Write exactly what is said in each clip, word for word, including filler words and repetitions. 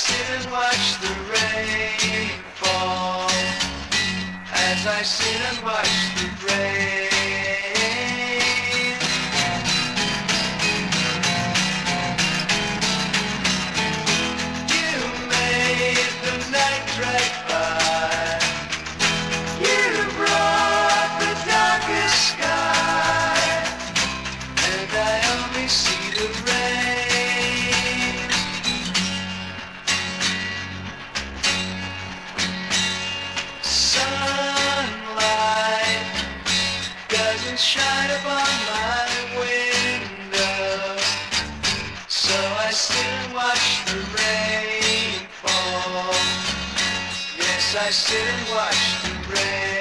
sit and watch the rain fall, as I sit and watch the rain. You made the night drag by, you brought the darkest sky, and I only see the rain. Sunlight doesn't shine upon my window, so I sit and watch the rain fall. Yes, I sit and watch the rain.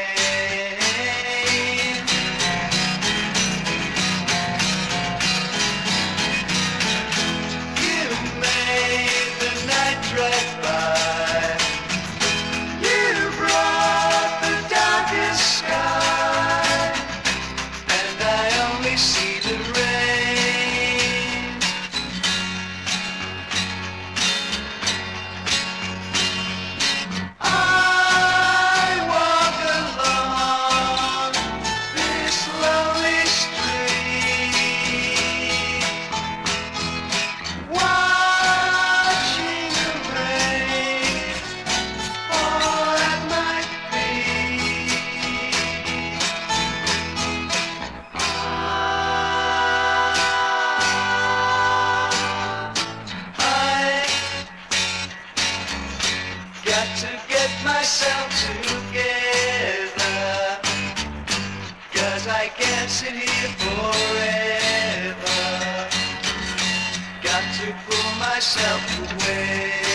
You made the night drag by, you brought the darkest sky, and I only see the rain. I walk along this lonely street, watching the rain fall at my feet. I got to get myself together, 'cause I can't sit here forever. Got to pull myself away.